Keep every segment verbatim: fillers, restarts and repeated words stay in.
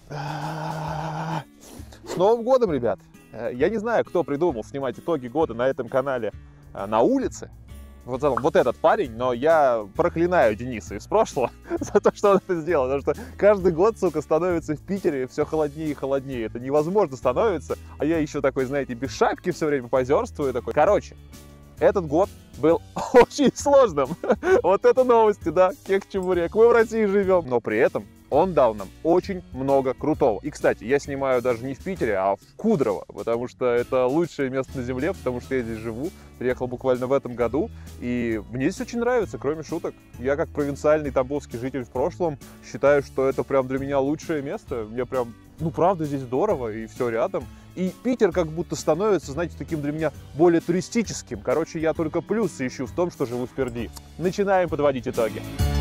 С Новым годом, ребят! Я не знаю, кто придумал снимать итоги года на этом канале на улице. Вот, вот этот парень, но я проклинаю Дениса из прошлого за то, что он это сделал. Потому что каждый год, сука, становится в Питере все холоднее и холоднее. Это невозможно становится. А я еще такой, знаете, без шапки все время позерствую. Такой. Короче, этот год был очень сложным. Вот это новости, да, кек-чебурек. Мы в России живем. Но при этом он дал нам очень много крутого. И, кстати, я снимаю даже не в Питере, а в Кудрово, потому что это лучшее место на земле, потому что я здесь живу. Приехал буквально в этом году, и мне здесь очень нравится, кроме шуток. Я, как провинциальный тамбовский житель в прошлом, считаю, что это прям для меня лучшее место. Мне прям, ну, правда, здесь здорово, и все рядом. И Питер как будто становится, знаете, таким для меня более туристическим. Короче, я только плюсы ищу в том, что живу впереди. Начинаем подводить итоги.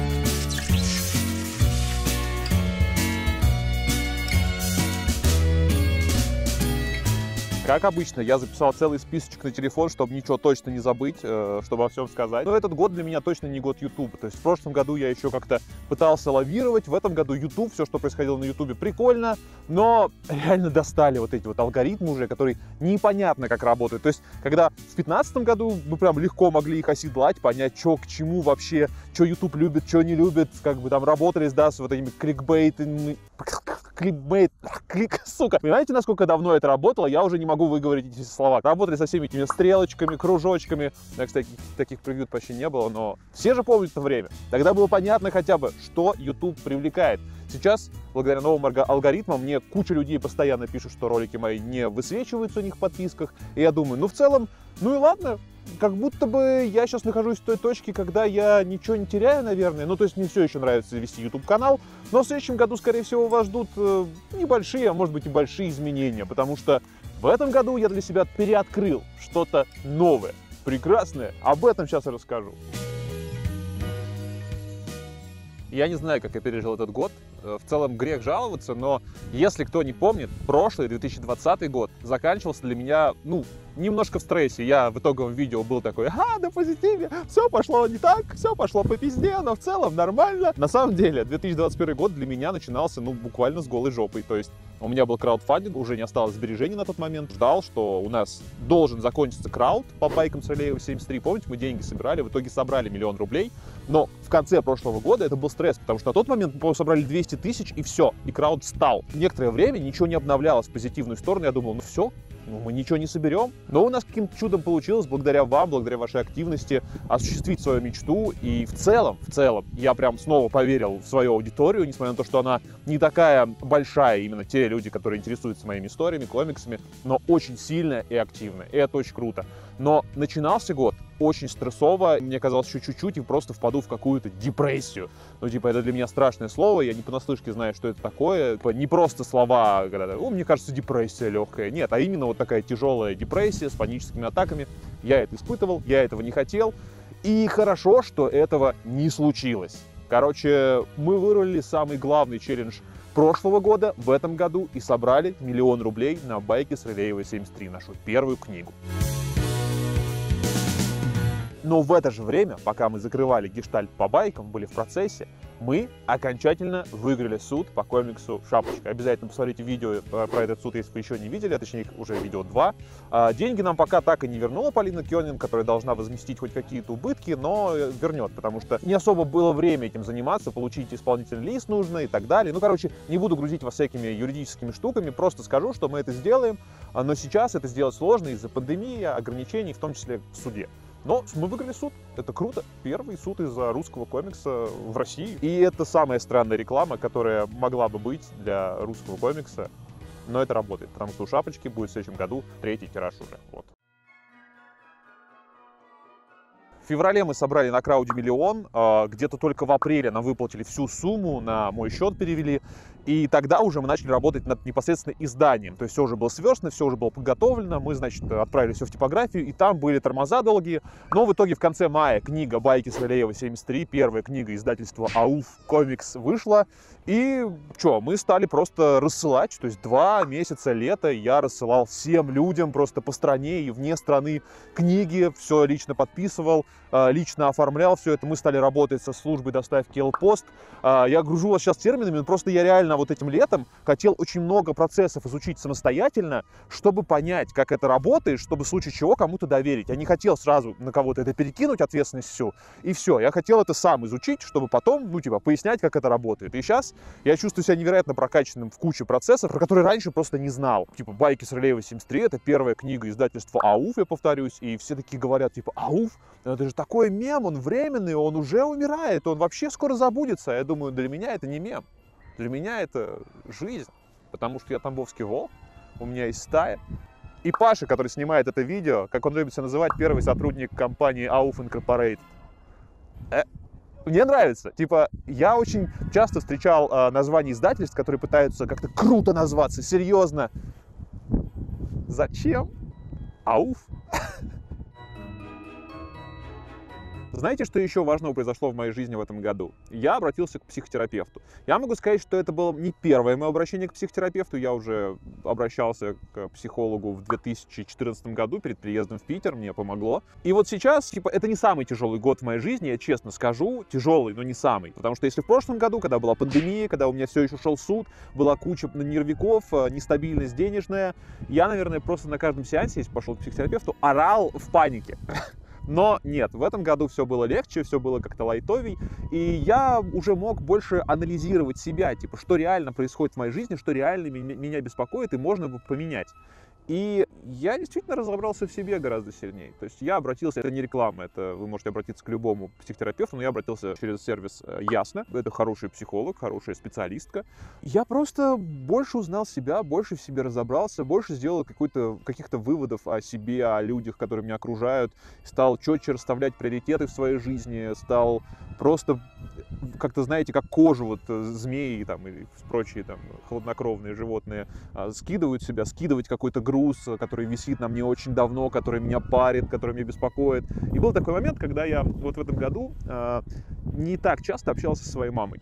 Как обычно, я записал целый списочек на телефон, чтобы ничего точно не забыть, чтобы обо всем сказать. Но этот год для меня точно не год YouTube. То есть в прошлом году я еще как-то пытался лавировать. В этом году YouTube, все, что происходило на YouTube, прикольно. Но реально достали вот эти вот алгоритмы уже, которые непонятно как работают. То есть когда в две тысячи пятнадцатом году мы прям легко могли их оседлать, понять, что к чему вообще, что YouTube любит, что не любит, как бы там работали, да, с вот этими кликбейтами. Кликбейт, клик, сука. Понимаете, насколько давно это работало? Я уже не могу выговорить эти слова. Работали со всеми этими стрелочками, кружочками. У меня, кстати, таких превью почти не было, но все же помнят это время. Тогда было понятно хотя бы, что YouTube привлекает. Сейчас, благодаря новым алгоритмам, мне куча людей постоянно пишут, что ролики мои не высвечиваются у них в подписках. И я думаю, ну в целом, ну и ладно. Как будто бы я сейчас нахожусь в той точке, когда я ничего не теряю, наверное. Ну, то есть мне все еще нравится вести YouTube-канал. Но в следующем году, скорее всего, вас ждут э, небольшие, а может быть и большие изменения. Потому что в этом году я для себя переоткрыл что-то новое, прекрасное. Об этом сейчас я расскажу. Я не знаю, как я пережил этот год. В целом грех жаловаться, но если кто не помнит, прошлый две тысячи двадцатый год заканчивался для меня, ну, немножко в стрессе. Я в итоговом видео был такой, ага, на позитиве, все пошло не так, все пошло по пизде, но в целом нормально. На самом деле, две тысячи двадцать первый год для меня начинался, ну, буквально с голой жопой. То есть у меня был краудфандинг, уже не осталось сбережений на тот момент. Ждал, что у нас должен закончиться крауд по байкам с Рылеева семьдесят три. Помните, мы деньги собирали, в итоге собрали миллион рублей. Но в конце прошлого года это был стресс, потому что на тот момент мы собрали двести тысяч, и все, и крауд встал. Некоторое время ничего не обновлялось в позитивную сторону. Я думал, ну все, ну, мы ничего не соберем. Но у нас каким-то чудом получилось, благодаря вам, благодаря вашей активности, осуществить свою мечту. И в целом, в целом, я прям снова поверил в свою аудиторию, несмотря на то, что она не такая большая, именно те люди, которые интересуются моими историями, комиксами, но очень сильная и активная. И это очень круто. Но начинался год очень стрессово. Мне казалось, еще чуть-чуть и просто впаду в какую-то депрессию. Ну, типа, это для меня страшное слово. Я не понаслышке знаю, что это такое. Типа, не просто слова, когда, о, мне кажется, депрессия легкая. Нет, а именно вот такая тяжелая депрессия с паническими атаками. Я это испытывал, я этого не хотел. И хорошо, что этого не случилось. Короче, мы вырвали самый главный челлендж прошлого года в этом году и собрали миллион рублей на байке с Рылеева семьдесят три, нашу первую книгу. Но в это же время, пока мы закрывали гештальт по байкам, были в процессе, мы окончательно выиграли суд по комиксу «Шапочка». Обязательно посмотрите видео про этот суд, если вы еще не видели, а точнее уже видео два. Деньги нам пока так и не вернула Полина Кёнинг, которая должна возместить хоть какие-то убытки, но вернет, потому что не особо было время этим заниматься, получить исполнительный лист нужно и так далее. Ну, короче, не буду грузить вас всякими юридическими штуками, просто скажу, что мы это сделаем, но сейчас это сделать сложно из-за пандемии, ограничений, в том числе в суде. Но мы выиграли суд. Это круто. Первый суд из-за русского комикса в России. И это самая странная реклама, которая могла бы быть для русского комикса. Но это работает, потому что у «Шапочки» будет в следующем году третий тираж уже. Вот. В феврале мы собрали на крауде миллион, где-то только в апреле нам выплатили всю сумму, на мой счет перевели, и тогда уже мы начали работать над непосредственно изданием, то есть все уже было сверстно, все уже было подготовлено, мы, значит, отправили все в типографию, и там были тормоза долгие, но в итоге в конце мая книга «Байки с Рылеева семьдесят три», первая книга издательства «Ауф Комикс» вышла, и что, мы стали просто рассылать, то есть два месяца лета я рассылал всем людям просто по стране и вне страны книги, все лично подписывал, лично оформлял все это. Мы стали работать со службой доставки Элпост. Я гружу вас сейчас терминами, но просто я реально именно вот этим летом хотел очень много процессов изучить самостоятельно, чтобы понять, как это работает, чтобы в случае чего кому-то доверить. Я не хотел сразу на кого-то это перекинуть, ответственность всю, и все. Я хотел это сам изучить, чтобы потом, ну, типа, пояснять, как это работает. И сейчас я чувствую себя невероятно прокачанным в куче процессов, про которые раньше просто не знал. Типа, «Байки с Рылеева семьдесят три» — это первая книга издательства АУФ, я повторюсь, и все такие говорят, типа, АУФ, это же такой мем, он временный, он уже умирает, он вообще скоро забудется. Я думаю, для меня это не мем, для меня это жизнь, потому что я тамбовский волк, у меня есть стая. И Паша, который снимает это видео, как он любит себя называть, первый сотрудник компании АУФ Incorporated. Э, мне нравится. Типа, я очень часто встречал э, названия издательств, которые пытаются как-то круто назваться, серьезно. Зачем? АУФ? Знаете, что еще важного произошло в моей жизни в этом году? Я обратился к психотерапевту. Я могу сказать, что это было не первое мое обращение к психотерапевту. Я уже обращался к психологу в две тысячи четырнадцатом году перед приездом в Питер, мне помогло. И вот сейчас, типа, это не самый тяжелый год в моей жизни, я честно скажу, тяжелый, но не самый. Потому что если в прошлом году, когда была пандемия, когда у меня все еще шел суд, была куча нервиков, нестабильность денежная, я, наверное, просто на каждом сеансе, если пошел к психотерапевту, орал в панике. Но нет, в этом году все было легче, все было как-то лайтовей, и я уже мог больше анализировать себя, типа, что реально происходит в моей жизни, что реально меня беспокоит, и можно бы поменять. И я действительно разобрался в себе гораздо сильнее. То есть я обратился, это не реклама, это вы можете обратиться к любому психотерапевту, но я обратился через сервис Ясно. Это хороший психолог, хорошая специалистка. Я просто больше узнал себя, больше в себе разобрался, больше сделал какой-то, каких-то выводов о себе, о людях, которые меня окружают. Стал четче расставлять приоритеты в своей жизни, стал просто как-то, знаете, как кожу вот змеи там, и прочие там хладнокровные животные скидывают себя, скидывать какой-то груз, который висит на мне очень давно, который меня парит, который меня беспокоит. И был такой момент, когда я вот в этом году э, не так часто общался со своей мамой.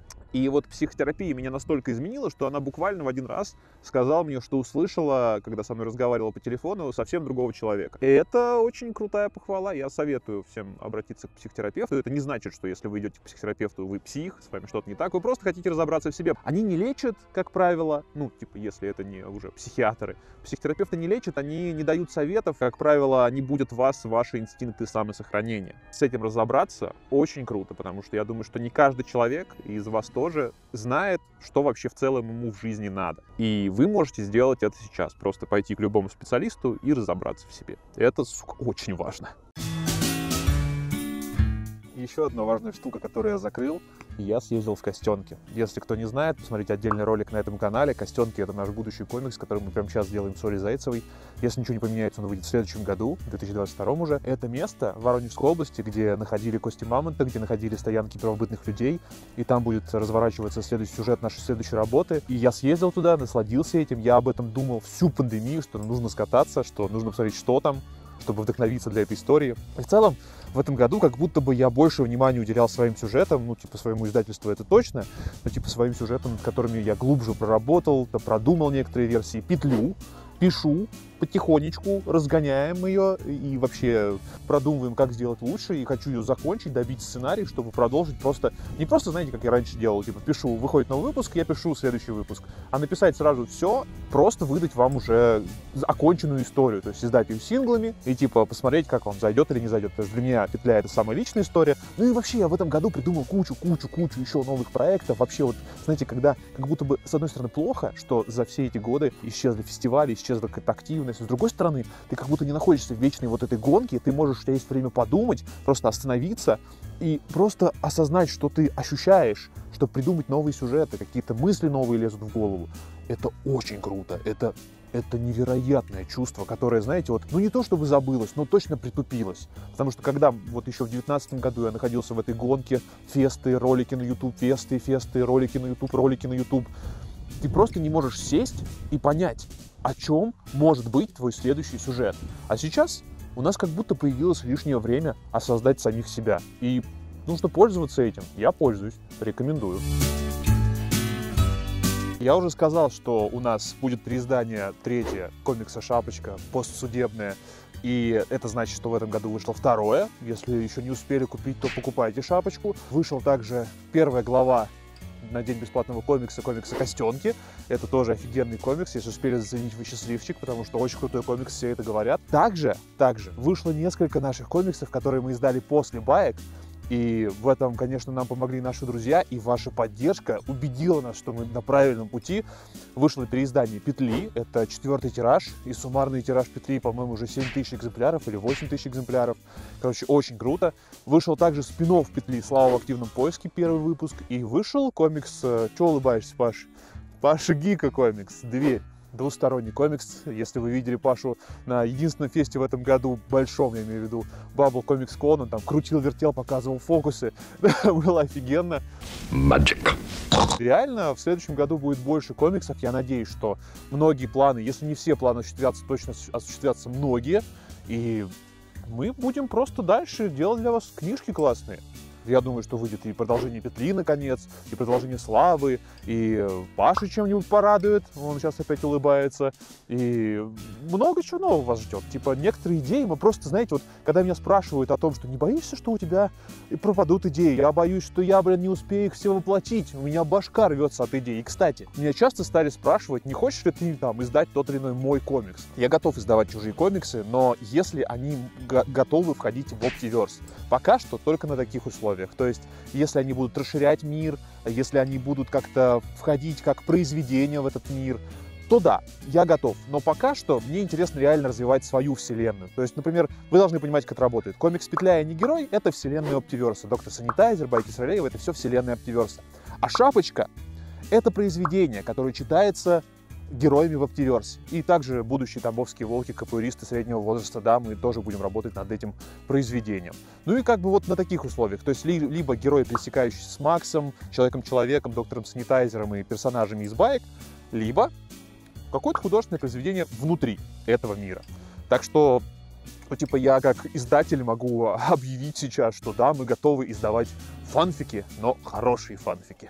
И вот психотерапия меня настолько изменила, что она буквально в один раз сказала мне, что услышала, когда со мной разговаривала по телефону, совсем другого человека. И это очень крутая похвала. Я советую всем обратиться к психотерапевту. Это не значит, что если вы идете к психотерапевту, вы псих, с вами что-то не так. Вы просто хотите разобраться в себе. Они не лечат, как правило, ну, типа, если это не уже психиатры. Психотерапевты не лечат, они не дают советов. Как правило, они будут вас, ваши инстинкты самосохранения. С этим разобраться очень круто, потому что я думаю, что не каждый человек из вас тоже знает, что вообще в целом ему в жизни надо. И вы можете сделать это сейчас. Просто пойти к любому специалисту и разобраться в себе. Это, сука, очень важно. Еще одна важная штука, которую я закрыл. Я съездил в Костенки. Если кто не знает, посмотрите отдельный ролик на этом канале. Костенки — это наш будущий комикс, который мы прямо сейчас делаем с Олей Зайцевой. Если ничего не поменяется, он выйдет в следующем году, в две тысячи двадцать втором уже. Это место в Воронежской области, где находили кости мамонта, где находили стоянки первобытных людей. И там будет разворачиваться следующий сюжет нашей следующей работы. И я съездил туда, насладился этим. Я об этом думал всю пандемию, что нужно скататься, что нужно посмотреть, что там, чтобы вдохновиться для этой истории. И в целом, в этом году как будто бы я больше внимания уделял своим сюжетам, ну, типа, своему издательству это точно, но, типа, своим сюжетам, над которыми я глубже проработал, продумал некоторые версии, петлю, пишу, потихонечку разгоняем ее и вообще продумываем, как сделать лучше, и хочу ее закончить, добить сценарий, чтобы продолжить просто, не просто, знаете, как я раньше делал, типа, пишу, выходит новый выпуск, я пишу следующий выпуск, а написать сразу все, просто выдать вам уже оконченную историю, то есть издать ее синглами и, типа, посмотреть, как вам зайдет или не зайдет, потому что для меня «Петля» — это самая личная история. Ну и вообще я в этом году придумал кучу-кучу-кучу еще новых проектов, вообще вот, знаете, когда как будто бы, с одной стороны, плохо, что за все эти годы исчезли фестивали, исчезла какая-то активность, с другой стороны, ты как будто не находишься в вечной вот этой гонке, ты можешь, у тебя есть время подумать, просто остановиться и просто осознать, что ты ощущаешь, чтобы придумать новые сюжеты, какие-то мысли новые лезут в голову. Это очень круто, это, это невероятное чувство, которое, знаете, вот, ну не то чтобы забылось, но точно притупилось. Потому что когда вот еще в девятнадцатом году я находился в этой гонке, фесты, ролики на YouTube, фесты, фесты, ролики на YouTube, ролики на YouTube, ты просто не можешь сесть и понять, о чем может быть твой следующий сюжет. А сейчас у нас как будто появилось лишнее время осознать самих себя. И нужно пользоваться этим. Я пользуюсь, рекомендую. Я уже сказал, что у нас будет переиздание третье комикса «Шапочка», постсудебное. И это значит, что в этом году вышло второе. Если еще не успели купить, то покупайте «Шапочку». Вышел также первая глава на день бесплатного комикса, комикса «Костенки». Это тоже офигенный комикс, если успели заценить, вы счастливчик, потому что очень крутой комикс, все это говорят. Также, также вышло несколько наших комиксов, которые мы издали после баек. И в этом, конечно, нам помогли наши друзья, и ваша поддержка убедила нас, что мы на правильном пути. Вышло переиздание «Петли», это четвертый тираж, и суммарный тираж «Петли», по-моему, уже семь тысяч экземпляров или восемь тысяч экземпляров. Короче, очень круто. Вышел также спин-офф «Петли. Слава в активном поиске», первый выпуск, и вышел комикс, чего улыбаешься, Паш? Паша Гика комикс «Дверь». Двусторонний комикс. Если вы видели Пашу на единственном фесте в этом году, большом, я имею в виду, Bubble Comics Con, он там крутил, вертел, показывал фокусы. Было офигенно. Magic. Реально, в следующем году будет больше комиксов. Я надеюсь, что многие планы, если не все планы осуществятся, точно осуществятся многие. И мы будем просто дальше делать для вас книжки классные. Я думаю, что выйдет и продолжение «Петли», наконец, и продолжение «Славы», и Паша чем-нибудь порадует, он сейчас опять улыбается, и много чего нового вас ждет. Типа, некоторые идеи мы просто, знаете, вот, когда меня спрашивают о том, что не боишься, что у тебя пропадут идеи, я боюсь, что я, блин, не успею их все воплотить, у меня башка рвется от идей. И, кстати, меня часто стали спрашивать, не хочешь ли ты там издать тот или иной мой комикс? Я готов издавать чужие комиксы, но если они готовы входить в Optiverse, пока что только на таких условиях. То есть, если они будут расширять мир, если они будут как-то входить как произведение в этот мир, то да, я готов. Но пока что мне интересно реально развивать свою вселенную. То есть, например, вы должны понимать, как это работает. Комикс «Петля» и «Не герой» — это вселенная Optiverse. Доктор Санитайзер, Байки с Ролеева — это все вселенная Optiverse. А «Шапочка» — это произведение, которое читается героями в Optiverse. И также будущие тамбовские волки, капуэристы среднего возраста, да, мы тоже будем работать над этим произведением. Ну и как бы вот на таких условиях. То есть ли, либо герои, пересекающиеся с Максом, Человеком-человеком, Доктором Санитайзером и персонажами из баек, либо какое-то художественное произведение внутри этого мира. Так что, ну, типа, я как издатель могу объявить сейчас, что да, мы готовы издавать фанфики, но хорошие фанфики.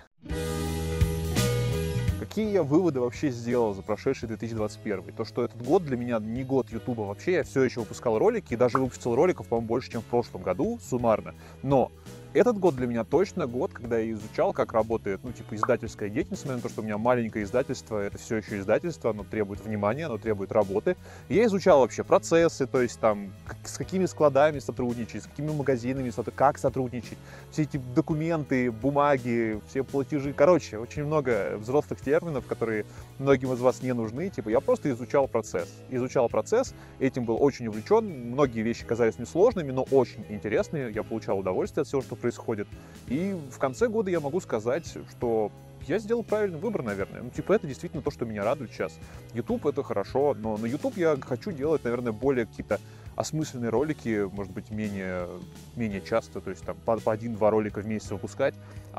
Какие я выводы вообще сделал за прошедший две тысячи двадцать первый? То, что этот год для меня не год Ютуба вообще, я все еще выпускал ролики, и даже выпустил роликов, по-моему, больше, чем в прошлом году, суммарно. Но этот год для меня точно год, когда я изучал, как работает, ну, типа, издательская деятельность, несмотря на то, что у меня маленькое издательство, это все еще издательство, оно требует внимания, оно требует работы. И я изучал вообще процессы, то есть там, с какими складами сотрудничать, с какими магазинами, как сотрудничать, все эти документы, бумаги, все платежи. Короче, очень много взрослых терминов, которые многим из вас не нужны. Типа, я просто изучал процесс. Изучал процесс, этим был очень увлечен. Многие вещи казались несложными, но очень интересные. Я получал удовольствие от всего, что происходит. И в конце года я могу сказать, что я сделал правильный выбор, наверное. Ну, типа, это действительно то, что меня радует сейчас. YouTube — это хорошо, но на YouTube я хочу делать, наверное, более какие-то осмысленные ролики, может быть, менее, менее часто, то есть там по, по один-два ролика в месяц выпускать,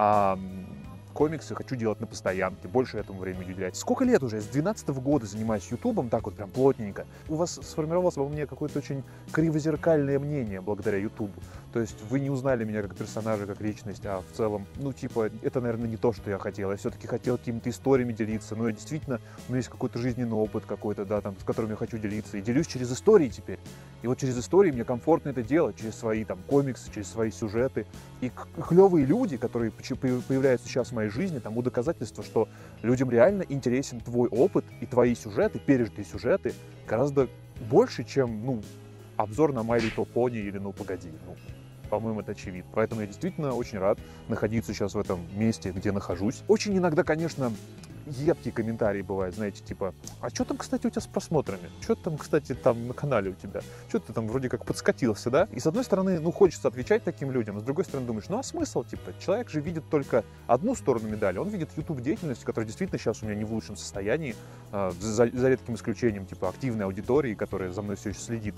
а комиксы хочу делать на постоянке, больше этому времени уделять. Сколько лет уже? С две тысячи двенадцатого года занимаюсь ютубом, так вот прям плотненько. У вас сформировалось во мне какое-то очень кривозеркальное мнение благодаря ютубу. То есть вы не узнали меня как персонажа, как личность, а в целом, ну типа, это, наверное, не то, что я хотел. Я все-таки хотел какими-то историями делиться, но я действительно, у меня есть какой-то жизненный опыт какой-то, да, там, с которым я хочу делиться. И делюсь через истории теперь. И вот через истории мне комфортно это делать, через свои там комиксы, через свои сюжеты. И клевые люди, которые появляются сейчас в моей жизни, тому доказательство, что людям реально интересен твой опыт и твои сюжеты, пережитые сюжеты, гораздо больше, чем, ну, обзор на My Little Pony или «Ну, погоди». Ну, по-моему, это очевидно. Поэтому я действительно очень рад находиться сейчас в этом месте, где нахожусь. Очень иногда, конечно, едкие комментарии бывают, знаете, типа, а что там, кстати, у тебя с просмотрами? Что там, кстати, там на канале у тебя? Что ты там вроде как подскатился, да? И с одной стороны, ну, хочется отвечать таким людям, а с другой стороны думаешь, ну, а смысл, типа, человек же видит только одну сторону медали, он видит YouTube-деятельность, которая действительно сейчас у меня не в лучшем состоянии, за, за редким исключением, типа, активной аудитории, которая за мной все еще следит.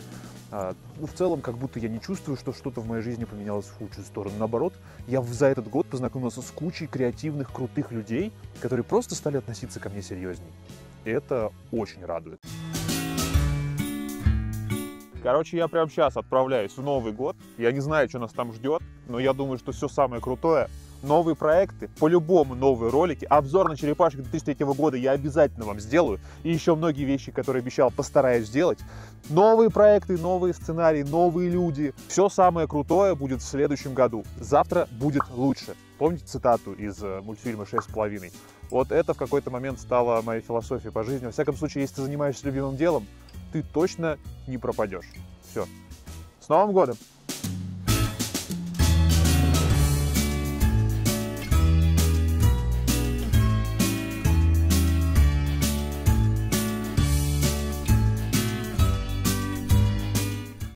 Ну, в целом, как будто я не чувствую, что что-то в моей жизни поменялось в худшую сторону. Наоборот, я за этот год познакомился с кучей креативных, крутых людей, которые просто стали относиться ко мне серьезней. И это очень радует. Короче, я прямо сейчас отправляюсь в Новый год. Я не знаю, что нас там ждет, но я думаю, что все самое крутое. Новые проекты, по-любому новые ролики. Обзор на черепашек две тысячи третьего года я обязательно вам сделаю. И еще многие вещи, которые обещал, постараюсь сделать. Новые проекты, новые сценарии, новые люди. Все самое крутое будет в следующем году. Завтра будет лучше. Помните цитату из э, мультфильма «Шесть с половиной»? Вот это в какой-то момент стало моей философией по жизни. Во всяком случае, если ты занимаешься любимым делом, ты точно не пропадешь. Все. С Новым годом!